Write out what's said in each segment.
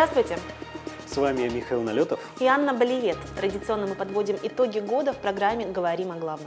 Здравствуйте! С вами Михаил Налетов и Анна Балиет. Традиционно мы подводим итоги года в программе «Говорим о главном».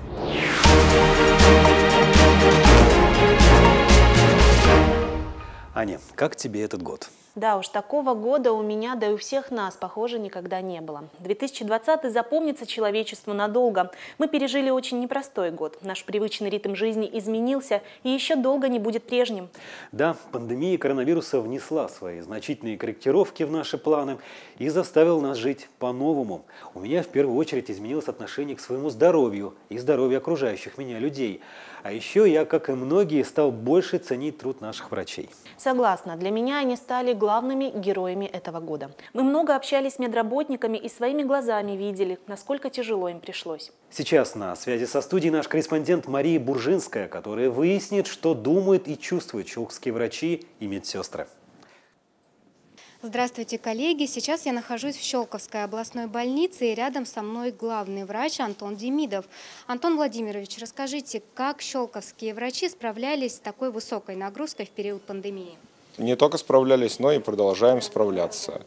Аня, как тебе этот год? Да уж, такого года у меня, да и у всех нас, похоже, никогда не было. 2020 запомнится человечеству надолго. Мы пережили очень непростой год. Наш привычный ритм жизни изменился и еще долго не будет прежним. Да, пандемия коронавируса внесла свои значительные корректировки в наши планы и заставила нас жить по-новому. У меня в первую очередь изменилось отношение к своему здоровью и здоровью окружающих меня людей. А еще я, как и многие, стал больше ценить труд наших врачей. Согласна, для меня они стали главными героями этого года. Мы много общались с медработниками и своими глазами видели, насколько тяжело им пришлось. Сейчас на связи со студией наш корреспондент Мария Буржинская, которая выяснит, что думают и чувствуют щелковские врачи и медсестры. Здравствуйте, коллеги! Сейчас я нахожусь в Щелковской областной больнице, и рядом со мной главный врач Антон Демидов. Антон Владимирович, расскажите, как щелковские врачи справлялись с такой высокой нагрузкой в период пандемии? Не только справлялись, но и продолжаем справляться.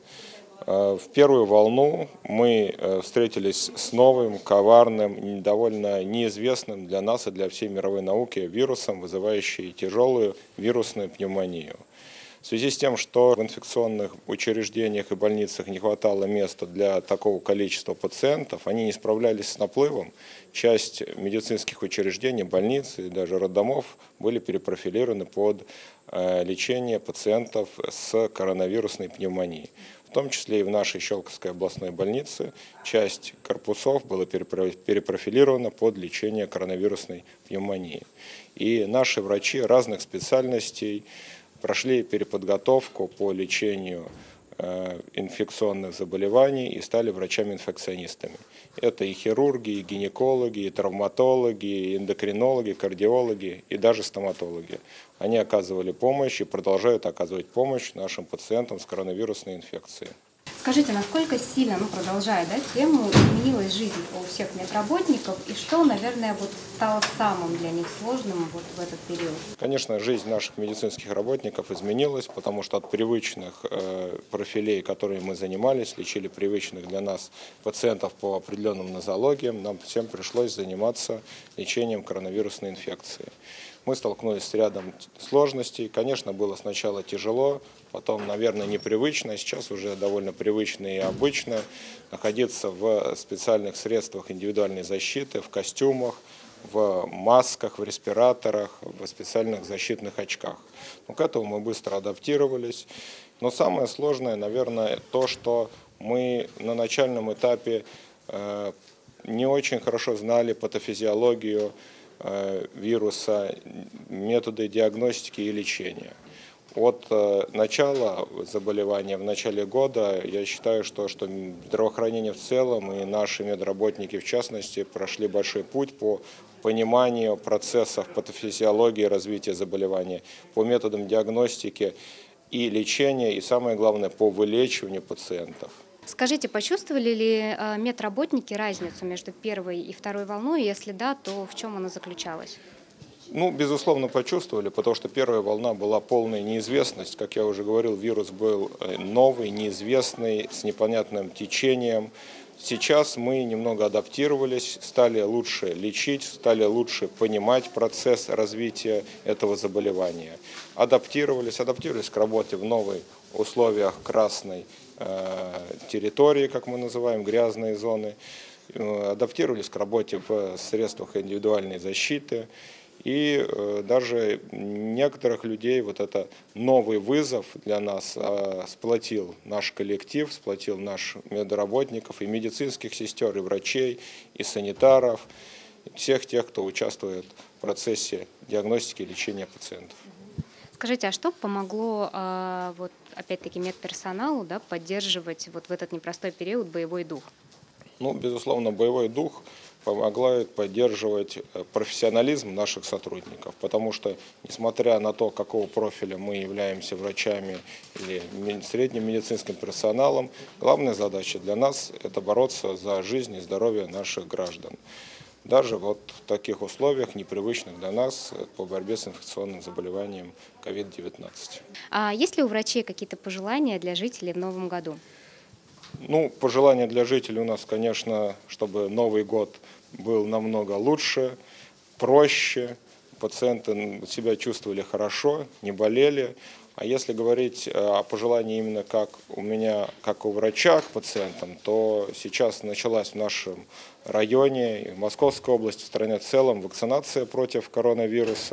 В первую волну мы встретились с новым, коварным, довольно неизвестным для нас и для всей мировой науки вирусом, вызывающим тяжелую вирусную пневмонию. В связи с тем, что в инфекционных учреждениях и больницах не хватало места для такого количества пациентов, они не справлялись с наплывом. Часть медицинских учреждений, больниц и даже роддомов были перепрофилированы под лечение пациентов с коронавирусной пневмонией. В том числе и в нашей Щелковской областной больнице часть корпусов была перепрофилирована под лечение коронавирусной пневмонии. И наши врачи разных специальностей прошли переподготовку по лечению инфекционных заболеваний и стали врачами-инфекционистами. Это и хирурги, и гинекологи, и травматологи, и эндокринологи, кардиологи и даже стоматологи. Они оказывали помощь и продолжают оказывать помощь нашим пациентам с коронавирусной инфекцией. Скажите, насколько сильно, продолжая тему, изменилась жизнь у всех медработников и что, наверное, стало самым для них сложным в этот период? Конечно, жизнь наших медицинских работников изменилась, потому что от привычных профилей, которыми мы занимались, лечили привычных для нас пациентов по определенным нозологиям, нам всем пришлось заниматься лечением коронавирусной инфекции. Мы столкнулись с рядом сложностей. Конечно, было сначала тяжело, потом, наверное, непривычно, сейчас уже довольно привычно и обычно находиться в специальных средствах индивидуальной защиты, в костюмах, в масках, в респираторах, в специальных защитных очках. К этому мы быстро адаптировались. Но самое сложное, наверное, то, что мы на начальном этапе не очень хорошо знали патофизиологию вируса, методы диагностики и лечения. От начала заболевания, в начале года, я считаю, что здравоохранение в целом и наши медработники в частности прошли большой путь по пониманию процессов патофизиологии развития заболевания, по методам диагностики и лечения, и самое главное, по вылечиванию пациентов. Скажите, почувствовали ли медработники разницу между первой и второй волной? Если да, то в чем она заключалась? Безусловно, почувствовали, потому что первая волна была полная неизвестность. Как я уже говорил, вирус был новый, неизвестный, с непонятным течением. Сейчас мы немного адаптировались, стали лучше лечить, стали лучше понимать процесс развития этого заболевания. Адаптировались к работе в новых условиях красной территории, как мы называем, грязные зоны. Адаптировались к работе в средствах индивидуальной защиты. И даже некоторых людей это новый вызов для нас сплотил наш коллектив, сплотил наших медработников и медицинских сестер, и врачей, и санитаров, всех тех, кто участвует в процессе диагностики и лечения пациентов. Скажите, а что помогло, опять-таки, медперсоналу поддерживать в этот непростой период боевой дух? Безусловно, боевой дух помогает поддерживать профессионализм наших сотрудников, потому что, несмотря на то, какого профиля мы являемся врачами или средним медицинским персоналом, главная задача для нас – это бороться за жизнь и здоровье наших граждан. даже вот в таких условиях, непривычных для нас по борьбе с инфекционным заболеванием COVID-19. А есть ли у врачей какие-то пожелания для жителей в новом году? Ну, пожелания для жителей у нас, конечно, чтобы Новый год был намного лучше, проще, пациенты себя чувствовали хорошо, не болели. А если говорить о пожелании именно как у меня, как у врача к пациентам, то сейчас началась в нашем районе, и в Московской области, в стране в целом вакцинация против коронавируса.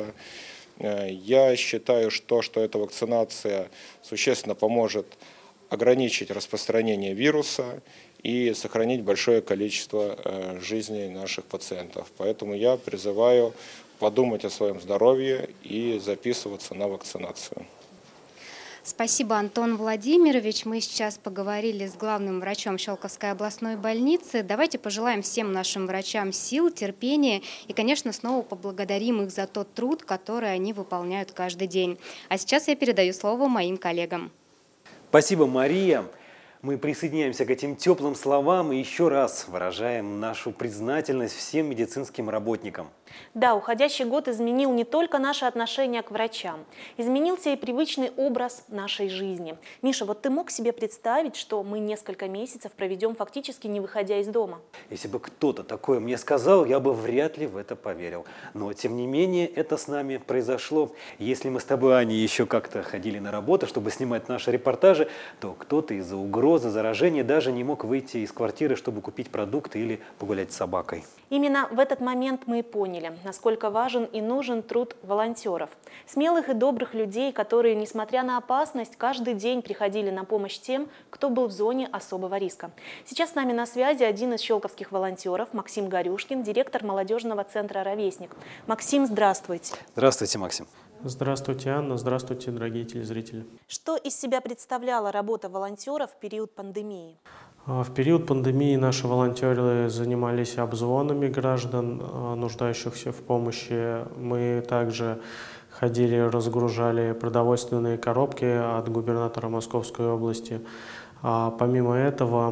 Я считаю, что эта вакцинация существенно поможет ограничить распространение вируса и сохранить большое количество жизней наших пациентов. Поэтому я призываю подумать о своем здоровье и записываться на вакцинацию. Спасибо, Антон Владимирович. Мы сейчас поговорили с главным врачом Щелковской областной больницы. Давайте пожелаем всем нашим врачам сил, терпения и, конечно, снова поблагодарим их за тот труд, который они выполняют каждый день. А сейчас я передаю слово моим коллегам. Спасибо, Мария. Мы присоединяемся к этим теплым словам и еще раз выражаем нашу признательность всем медицинским работникам. Да, уходящий год изменил не только наше отношение к врачам, изменился и привычный образ нашей жизни. Миша, вот ты мог себе представить, что мы несколько месяцев проведем фактически не выходя из дома? Если бы кто-то такое мне сказал, я бы вряд ли в это поверил. Но, тем не менее, это с нами произошло. Если мы с тобой, Аня, еще как-то ходили на работу, чтобы снимать наши репортажи, то кто-то из-за угрозы заражения даже не мог выйти из квартиры, чтобы купить продукты или погулять с собакой. Именно в этот момент мы и поняли, насколько важен и нужен труд волонтеров. Смелых и добрых людей, которые, несмотря на опасность, каждый день приходили на помощь тем, кто был в зоне особого риска. Сейчас с нами на связи один из щелковских волонтеров, Максим Горюшкин, директор молодежного центра «Ровесник». Максим, здравствуйте. Здравствуйте, Максим. Здравствуйте, Анна. Здравствуйте, дорогие телезрители. Что из себя представляла работа волонтеров в период пандемии? В период пандемии наши волонтеры занимались обзвонами граждан, нуждающихся в помощи. Мы также ходили, разгружали продовольственные коробки от губернатора Московской области. Помимо этого,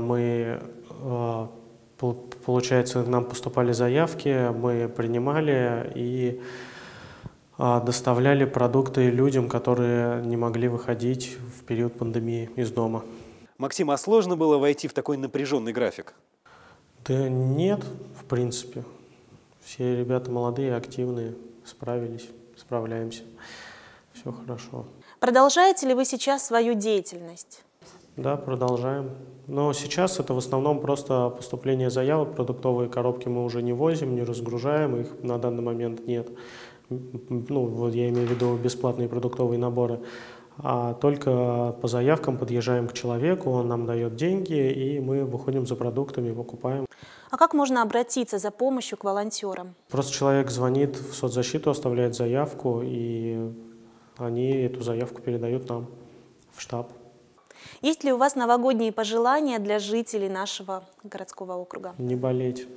получается, к нам поступали заявки, мы принимали и доставляли продукты людям, которые не могли выходить в период пандемии из дома. Максим, а сложно было войти в такой напряженный график? Да нет, в принципе. Все ребята молодые, активные, справляемся. Все хорошо. Продолжаете ли вы сейчас свою деятельность? Да, продолжаем. Но сейчас это в основном просто поступление заявок. Продуктовые коробки мы уже не возим, не разгружаем, их на данный момент нет. Ну, вот я имею в виду бесплатные продуктовые наборы. А только по заявкам подъезжаем к человеку, он нам дает деньги, и мы выходим за продуктами, покупаем. А как можно обратиться за помощью к волонтерам? Просто человек звонит в соцзащиту, оставляет заявку, и они эту заявку передают нам в штаб. Есть ли у вас новогодние пожелания для жителей нашего городского округа? Не болеть.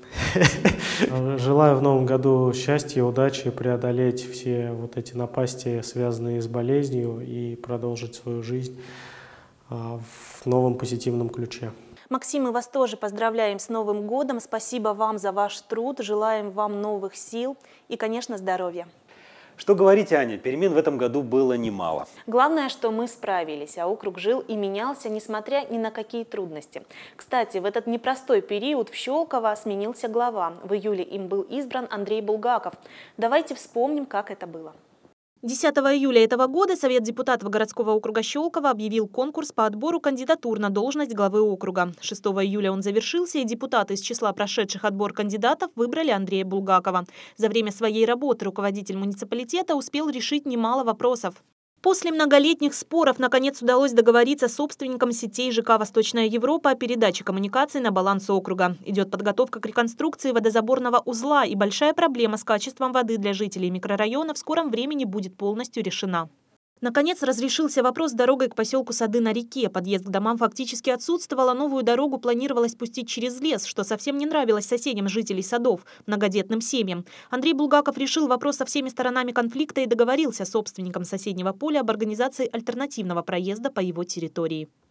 Желаю в новом году счастья, удачи, преодолеть все вот эти напасти, связанные с болезнью, и продолжить свою жизнь в новом позитивном ключе. Максим, мы вас тоже поздравляем с Новым годом. Спасибо вам за ваш труд. Желаем вам новых сил и, конечно, здоровья. Что говорить, Аня, перемен в этом году было немало. Главное, что мы справились, а округ жил и менялся, несмотря ни на какие трудности. Кстати, в этот непростой период в Щелково сменился глава. В июле им был избран Андрей Булгаков. Давайте вспомним, как это было. 10 июля этого года Совет депутатов городского округа Щелково объявил конкурс по отбору кандидатур на должность главы округа. 6 июля он завершился, и депутаты из числа прошедших отбор кандидатов выбрали Андрея Булгакова. За время своей работы руководитель муниципалитета успел решить немало вопросов. После многолетних споров, наконец, удалось договориться с собственником сетей ЖК «Восточная Европа» о передаче коммуникаций на баланс округа. Идет подготовка к реконструкции водозаборного узла, и большая проблема с качеством воды для жителей микрорайона в скором времени будет полностью решена. Наконец, разрешился вопрос с дорогой к поселку Сады на реке. Подъезд к домам фактически отсутствовал, а новую дорогу планировалось пустить через лес, что совсем не нравилось соседям жителей садов, многодетным семьям. Андрей Булгаков решил вопрос со всеми сторонами конфликта и договорился с собственником соседнего поля об организации альтернативного проезда по его территории.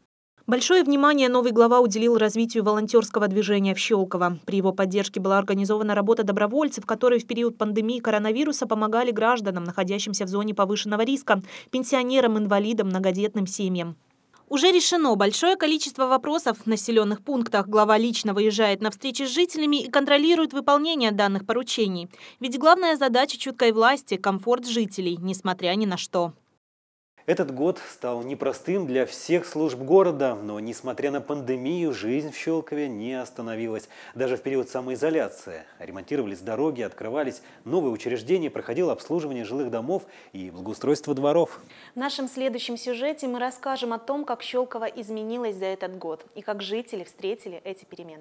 Большое внимание новый глава уделил развитию волонтерского движения в Щелково. При его поддержке была организована работа добровольцев, которые в период пандемии коронавируса помогали гражданам, находящимся в зоне повышенного риска, пенсионерам, инвалидам, многодетным семьям. Уже решено большое количество вопросов в населенных пунктах. Глава лично выезжает на встречи с жителями и контролирует выполнение данных поручений. Ведь главная задача чуткой власти – комфорт жителей, несмотря ни на что. Этот год стал непростым для всех служб города, но, несмотря на пандемию, жизнь в Щелкове не остановилась. Даже в период самоизоляции ремонтировались дороги, открывались новые учреждения, проходило обслуживание жилых домов и благоустройство дворов. В нашем следующем сюжете мы расскажем о том, как Щелково изменилось за этот год и как жители встретили эти перемены.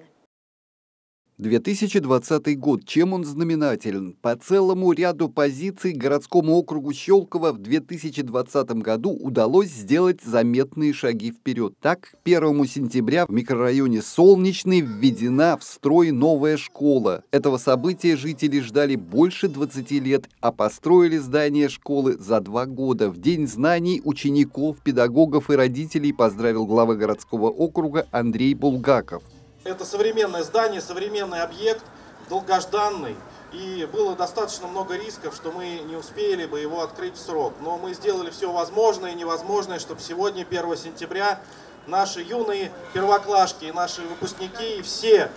2020 год. Чем он знаменателен? По целому ряду позиций городскому округу Щелково в 2020 году удалось сделать заметные шаги вперед. Так, к 1 сентября в микрорайоне Солнечный введена в строй новая школа. Этого события жители ждали больше 20 лет, а построили здание школы за 2 года. В День знаний учеников, педагогов и родителей поздравил глава городского округа Андрей Булгаков. Это современное здание, современный объект, долгожданный. И было достаточно много рисков, что мы не успели бы его открыть в срок. Но мы сделали все возможное и невозможное, чтобы сегодня, 1 сентября, наши юные первоклашки, наши выпускники и все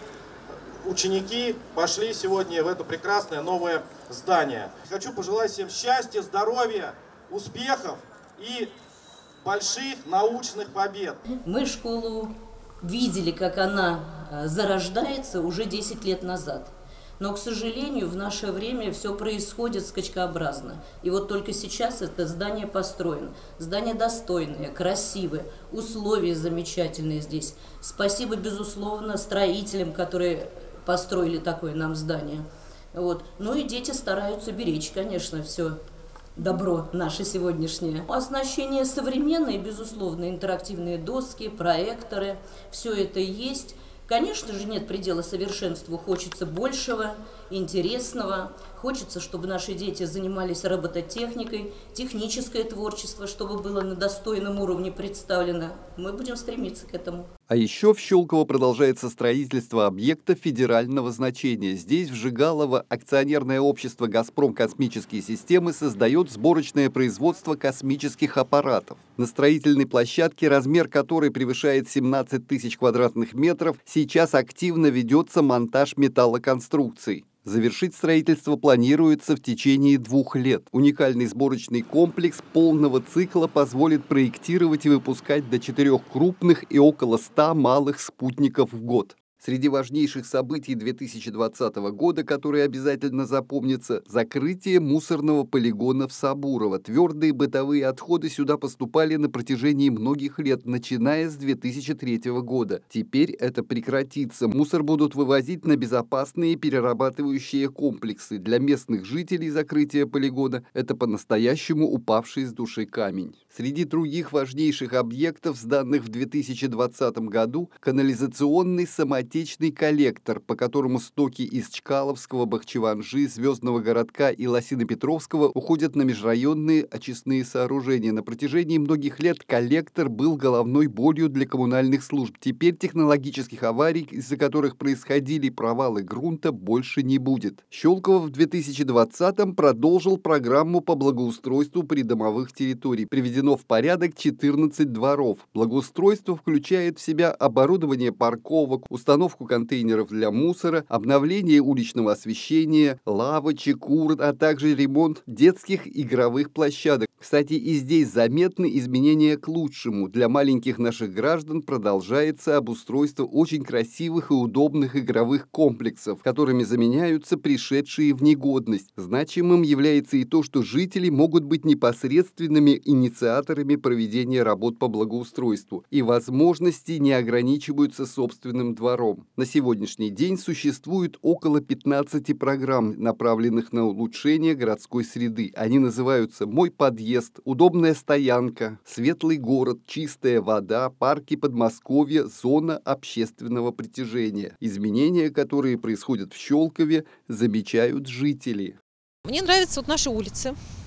ученики пошли сегодня в это прекрасное новое здание. Хочу пожелать всем счастья, здоровья, успехов и больших научных побед. Мы школу видели, как она зарождается уже 10 лет назад. Но, к сожалению, в наше время все происходит скачкообразно. И вот только сейчас это здание построено. Здание достойное, красивое, условия замечательные здесь. Спасибо, безусловно, строителям, которые построили такое нам здание. Вот. Ну и дети стараются беречь, конечно, все добро наше сегодняшнее. Оснащение современное, безусловно, интерактивные доски, проекторы, все это есть. Конечно же, нет предела совершенству, хочется большего, интересного. Хочется, чтобы наши дети занимались робототехникой, техническое творчество, чтобы было на достойном уровне представлено. Мы будем стремиться к этому. А еще в Щелково продолжается строительство объекта федерального значения. Здесь, в Жигалово, акционерное общество «Газпром Космические системы» создает сборочное производство космических аппаратов. На строительной площадке, размер которой превышает 17 тысяч квадратных метров, сейчас активно ведется монтаж металлоконструкций. Завершить строительство планируется в течение 2 лет. Уникальный сборочный комплекс полного цикла позволит проектировать и выпускать до 4 крупных и около 100 малых спутников в год. Среди важнейших событий 2020 года, которые обязательно запомнятся, закрытие мусорного полигона в Сабурово. Твердые бытовые отходы сюда поступали на протяжении многих лет, начиная с 2003 года. Теперь это прекратится. Мусор будут вывозить на безопасные перерабатывающие комплексы. Для местных жителей закрытие полигона – это по-настоящему упавший с души камень. Среди других важнейших объектов, сданных в 2020 году, канализационный самотечный коллектор, по которому стоки из Чкаловского, Бахчеванжи, Звездного городка и Лосино-Петровского уходят на межрайонные очистные сооружения. На протяжении многих лет коллектор был головной болью для коммунальных служб. Теперь технологических аварий, из-за которых происходили провалы грунта, больше не будет. Щелково в 2020-м продолжил программу по благоустройству придомовых территорий. Приведено в порядок 14 дворов. Благоустройство включает в себя оборудование парковок, установку контейнеров для мусора, обновление уличного освещения, лавочек, урн, а также ремонт детских игровых площадок. Кстати, и здесь заметны изменения к лучшему. Для маленьких наших граждан продолжается обустройство очень красивых и удобных игровых комплексов, которыми заменяются пришедшие в негодность. Значимым является и то, что жители могут быть непосредственными инициаторами проведения работ по благоустройству, и возможности не ограничиваются собственным двором. На сегодняшний день существует около 15 программ, направленных на улучшение городской среды. Они называются «Мой подъезд», «Удобная стоянка», «Светлый город», «Чистая вода», «Парки Подмосковья», «Зона общественного притяжения». Изменения, которые происходят в Щелкове, замечают жители. Мне нравятся вот наши улицы.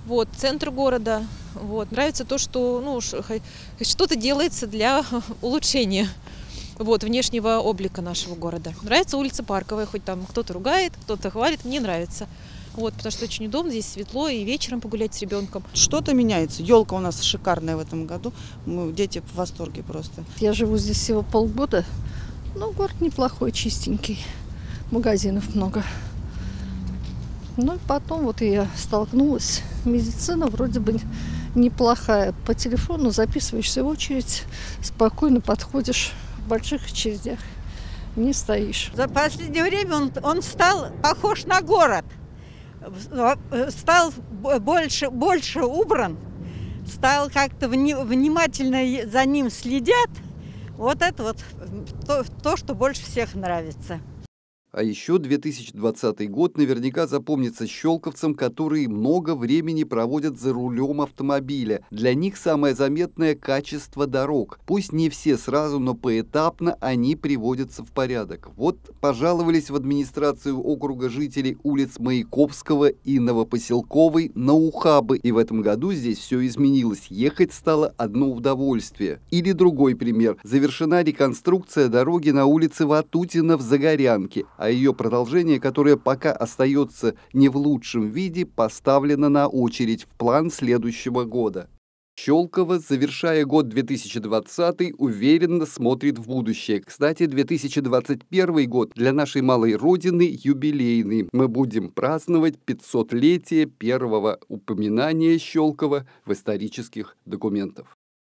вот, центр города. Вот. Нравится то, что что-то делается для улучшения внешнего облика нашего города. Нравится улица Парковая, хоть там кто-то ругает, кто-то хвалит, мне нравится. Потому что очень удобно, здесь светло, и вечером погулять с ребенком. Что-то меняется. Елка у нас шикарная в этом году. Дети в восторге просто. Я живу здесь всего полгода. Город неплохой, чистенький. Магазинов много. Потом я столкнулась. Медицина вроде бы неплохая. По телефону записываешься в очередь, спокойно подходишь, в больших очередях не стоишь. За последнее время он стал похож на город. Стал больше убран. Стал как-то внимательно за ним следят. Вот это то, что больше всех нравится. А еще 2020 год наверняка запомнится щелковцам, которые много времени проводят за рулем автомобиля. Для них самое заметное – качество дорог. Пусть не все сразу, но поэтапно они приводятся в порядок. Пожаловались в администрацию округа жители улиц Маяковского и Новопоселковой на ухабы. И в этом году здесь все изменилось. Ехать стало одно удовольствие. Или другой пример. Завершена реконструкция дороги на улице Ватутина в Загорянке. А ее продолжение, которое пока остается не в лучшем виде, поставлено на очередь в план следующего года. Щелково, завершая год 2020, уверенно смотрит в будущее. Кстати, 2021 год для нашей малой родины юбилейный. Мы будем праздновать 500-летие первого упоминания Щелкова в исторических документах.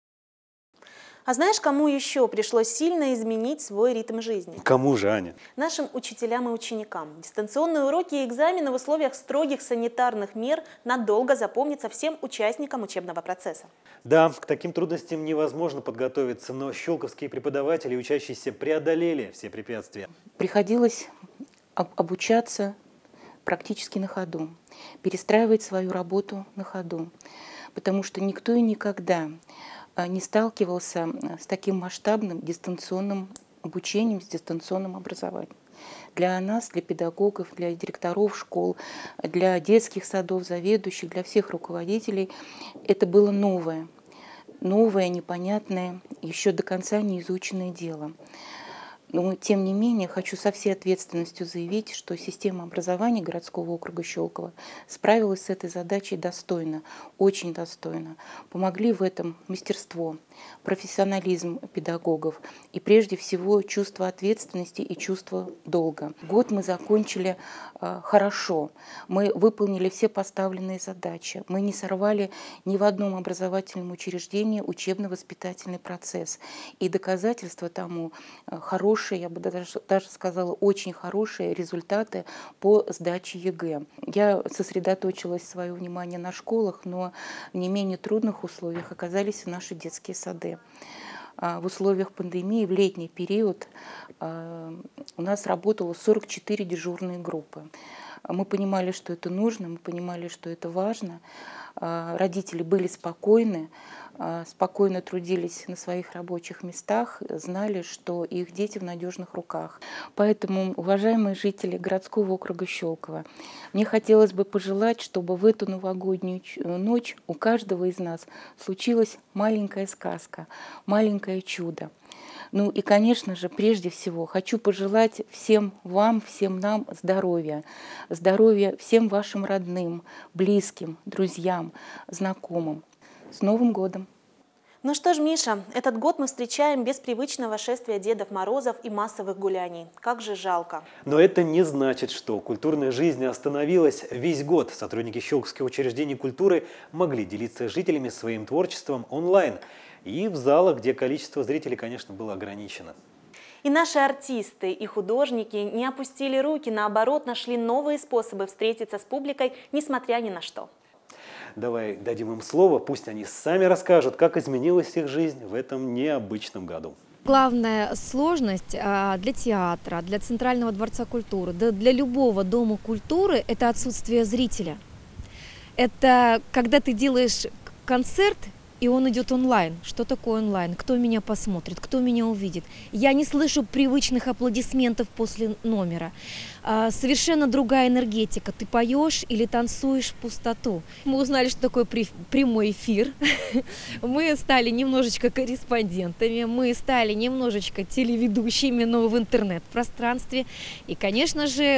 А знаешь, кому еще пришлось сильно изменить свой ритм жизни? Кому же, Аня? Нашим учителям и ученикам. Дистанционные уроки и экзамены в условиях строгих санитарных мер надолго запомнятся всем участникам учебного процесса. Да, к таким трудностям невозможно подготовиться, но щелковские преподаватели и учащиеся преодолели все препятствия. Приходилось обучаться практически на ходу, перестраивать свою работу на ходу, потому что никто и никогда не сталкивался с таким масштабным дистанционным обучением, с дистанционным образованием. Для нас, для педагогов, для директоров школ, для детских садов, заведующих, для всех руководителей это было новое, непонятное, еще до конца не изученное дело. Но, тем не менее, хочу со всей ответственностью заявить, что система образования городского округа Щелково справилась с этой задачей достойно, очень достойно. Помогли в этом мастерство, профессионализм педагогов и, прежде всего, чувство ответственности и чувство долга. Год мы закончили хорошо, мы выполнили все поставленные задачи, мы не сорвали ни в одном образовательном учреждении учебно-воспитательный процесс. И доказательства тому хорошие, я бы даже сказала, очень хорошие результаты по сдаче ЕГЭ. Я сосредоточилась свое внимание на школах, но в не менее трудных условиях оказались и наши детские сады. В условиях пандемии в летний период у нас работало 44 дежурные группы. Мы понимали, что это нужно, мы понимали, что это важно. Родители были спокойны, спокойно трудились на своих рабочих местах, знали, что их дети в надежных руках. Поэтому, уважаемые жители городского округа Щелково, мне хотелось бы пожелать, чтобы в эту новогоднюю ночь у каждого из нас случилась маленькая сказка, маленькое чудо. Ну и, конечно же, прежде всего хочу пожелать всем вам, всем нам здоровья. Здоровья всем вашим родным, близким, друзьям, знакомым. С Новым годом! Ну что ж, Миша, этот год мы встречаем без привычного шествия Дедов Морозов и массовых гуляний. Как же жалко. Но это не значит, что культурная жизнь остановилась. Весь год сотрудники щелковских учреждений культуры могли делиться с жителями своим творчеством онлайн. И в залах, где количество зрителей, конечно, было ограничено. И наши артисты и художники не опустили руки, наоборот, нашли новые способы встретиться с публикой, несмотря ни на что. Давай дадим им слово, пусть они сами расскажут, как изменилась их жизнь в этом необычном году. Главная сложность для театра, для Центрального дворца культуры, для любого дома культуры – это отсутствие зрителя. Это когда ты делаешь концерт и он идет онлайн. Что такое онлайн? Кто меня посмотрит? Кто меня увидит? Я не слышу привычных аплодисментов после номера. Совершенно другая энергетика. Ты поешь или танцуешь в пустоту. Мы узнали, что такое прямой эфир. Мы стали немножечко корреспондентами. Мы стали немножечко телеведущими, но в интернет-пространстве. И, конечно же,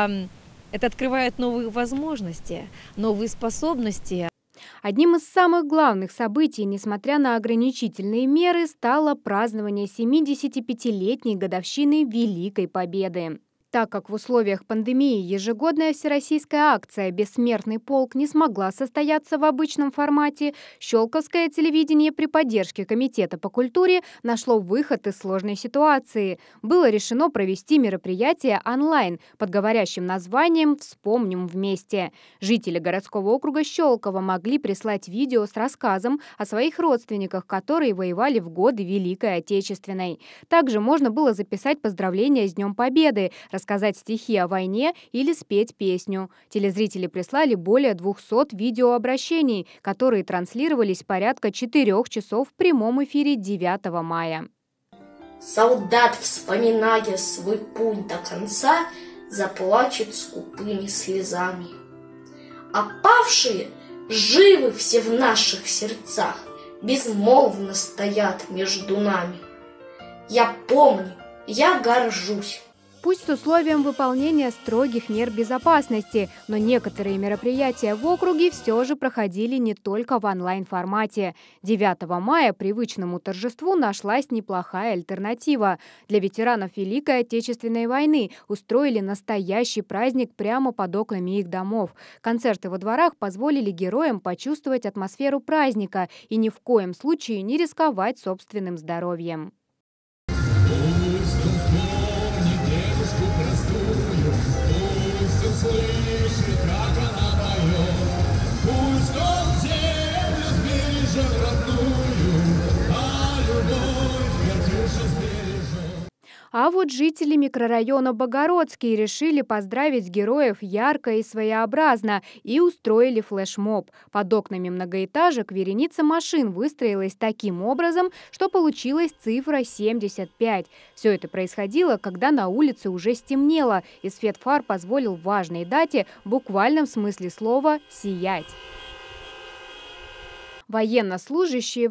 это открывает новые возможности, новые способности. Одним из самых главных событий, несмотря на ограничительные меры, стало празднование 75-летней годовщины Великой Победы. Так как в условиях пандемии ежегодная всероссийская акция «Бессмертный полк» не смогла состояться в обычном формате, Щелковское телевидение при поддержке Комитета по культуре нашло выход из сложной ситуации. Было решено провести мероприятие онлайн под говорящим названием «Вспомним вместе». Жители городского округа Щелково могли прислать видео с рассказом о своих родственниках, которые воевали в годы Великой Отечественной. Также можно было записать поздравления с Днем Победы, рассказать стихи о войне или спеть песню. Телезрители прислали более 200 видеообращений, которые транслировались порядка 4 часов в прямом эфире 9 мая. Солдат, вспоминая свой путь до конца, заплачет скупыми слезами. А павшие живы все в наших сердцах, безмолвно стоят между нами. Я помню, я горжусь. Пусть с условием выполнения строгих мер безопасности, но некоторые мероприятия в округе все же проходили не только в онлайн-формате. 9 мая привычному торжеству нашлась неплохая альтернатива. Для ветеранов Великой Отечественной войны устроили настоящий праздник прямо под окнами их домов. Концерты во дворах позволили героям почувствовать атмосферу праздника и ни в коем случае не рисковать собственным здоровьем. Слышит, как она поет, пусть он землю сбережет родную, а любовь Катюша сбережет. А вот жители микрорайона Богородский решили поздравить героев ярко и своеобразно и устроили флешмоб. Под окнами многоэтажек вереница машин выстроилась таким образом, что получилась цифра 75. Все это происходило, когда на улице уже стемнело, и свет фар позволил важной дате в буквальном смысле слова «сиять». Военнослужащие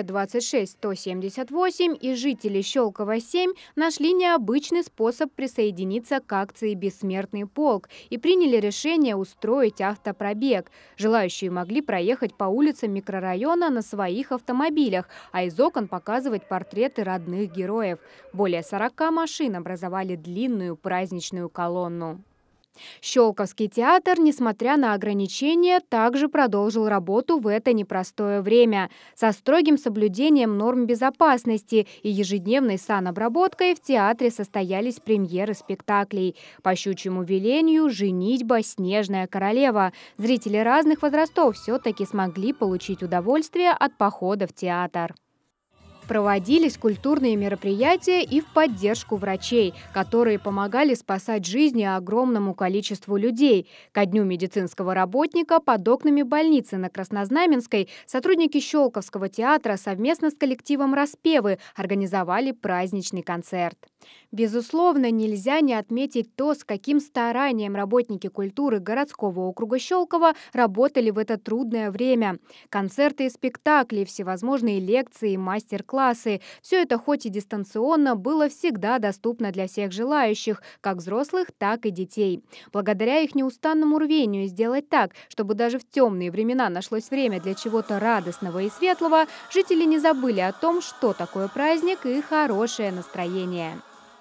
ВЧ-26-178 и жители Щелково-7 нашли необычный способ присоединиться к акции «Бессмертный полк» и приняли решение устроить автопробег. Желающие могли проехать по улицам микрорайона на своих автомобилях, а из окон показывать портреты родных героев. Более 40 машин образовали длинную праздничную колонну. Щелковский театр, несмотря на ограничения, также продолжил работу в это непростое время. Со строгим соблюдением норм безопасности и ежедневной санобработкой в театре состоялись премьеры спектаклей. По щучьему велению «Женитьба. Снежная королева». Зрители разных возрастов все-таки смогли получить удовольствие от похода в театр. Проводились культурные мероприятия и в поддержку врачей, которые помогали спасать жизни огромному количеству людей. Ко дню медицинского работника под окнами больницы на Краснознаменской сотрудники Щелковского театра совместно с коллективом «Распевы» организовали праздничный концерт. Безусловно, нельзя не отметить то, с каким старанием работники культуры городского округа Щелково работали в это трудное время. Концерты и спектакли, всевозможные лекции и мастер-классы – все это хоть и дистанционно было всегда доступно для всех желающих, как взрослых, так и детей. Благодаря их неустанному рвению сделать так, чтобы даже в темные времена нашлось время для чего-то радостного и светлого, жители не забыли о том, что такое праздник и хорошее настроение.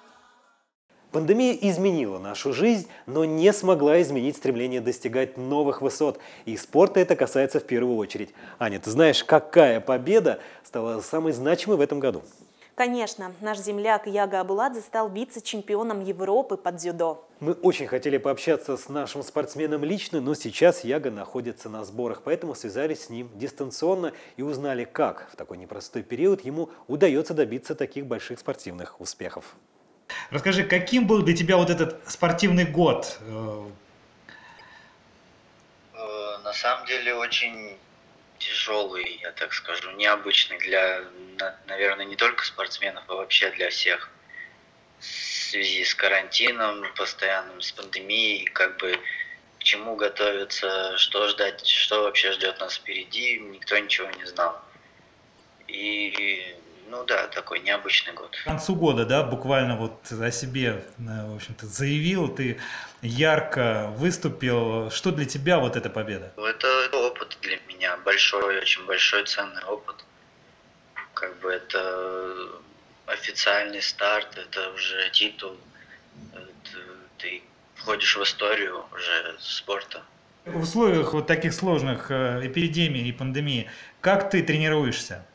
Пандемия изменила нашу жизнь, но не смогла изменить стремление достигать новых высот. И спорта это касается в первую очередь. Аня, ты знаешь, какая победа стала самой значимой в этом году? Конечно, наш земляк Яга Абуладзе стал вице-чемпионом Европы по дзюдо. Мы очень хотели пообщаться с нашим спортсменом лично, но сейчас Яга находится на сборах, поэтому связались с ним дистанционно и узнали, как в такой непростой период ему удается добиться таких больших спортивных успехов. Расскажи, каким был для тебя вот этот спортивный год? На самом деле очень тяжелый, я так скажу, необычный для, наверное, не только спортсменов, а вообще для всех. В связи с карантином постоянным, с пандемией, как бы к чему готовиться, что ждать, что вообще ждет нас впереди, никто ничего не знал. И, ну да, такой необычный год. К концу года, да, буквально вот о себе, в общем-то, заявил, ты ярко выступил. Что для тебя вот эта победа? Это опыт для меня, большой, очень большой, ценный опыт. Как бы это официальный старт, это уже титул, ты входишь в историю уже спорта. В условиях вот таких сложных эпидемий и пандемии, как ты тренируешься?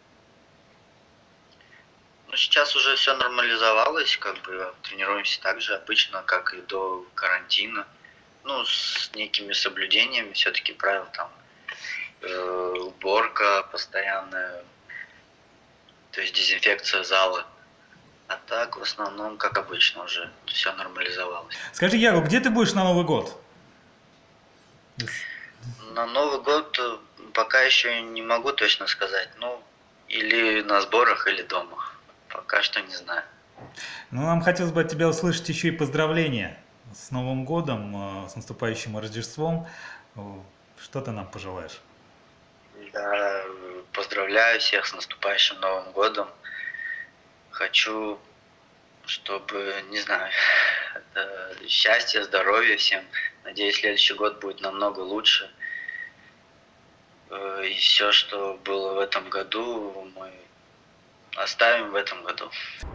Ну, сейчас уже все нормализовалось, как бы тренируемся так же обычно, как и до карантина. Ну, с некими соблюдениями все-таки правил, там, уборка постоянная, то есть дезинфекция зала. А так, в основном, как обычно, уже все нормализовалось. Скажи, Яру, где ты будешь на Новый год? На Новый год пока еще не могу точно сказать. Ну, или на сборах, или дома. Пока что не знаю. Ну, нам хотелось бы от тебя услышать еще и поздравления с Новым годом, с наступающим Рождеством. Что ты нам пожелаешь? Да, поздравляю всех с наступающим Новым годом. Хочу, чтобы, не знаю, счастья, здоровья всем. Надеюсь, следующий год будет намного лучше. И все, что было в этом году, мы оставим в этом году.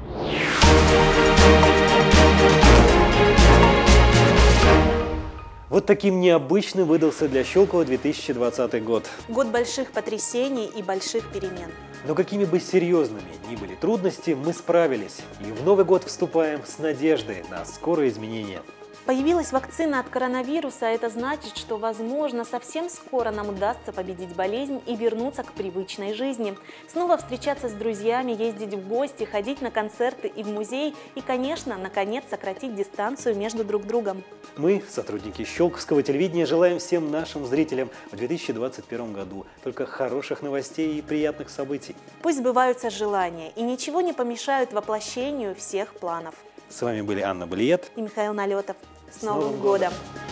Вот таким необычным выдался для Щелково 2020 год. Год больших потрясений и больших перемен. Но какими бы серьезными ни были трудности, мы справились. И в Новый год вступаем с надеждой на скорые изменения. Появилась вакцина от коронавируса, а это значит, что, возможно, совсем скоро нам удастся победить болезнь и вернуться к привычной жизни. Снова встречаться с друзьями, ездить в гости, ходить на концерты и в музей и, конечно, наконец сократить дистанцию между друг другом. Мы, сотрудники Щелковского телевидения, желаем всем нашим зрителям в 2021 году только хороших новостей и приятных событий. Пусть сбываются желания и ничего не помешают воплощению всех планов. С вами были Анна Балиет и Михаил Налетов. С Новым годом!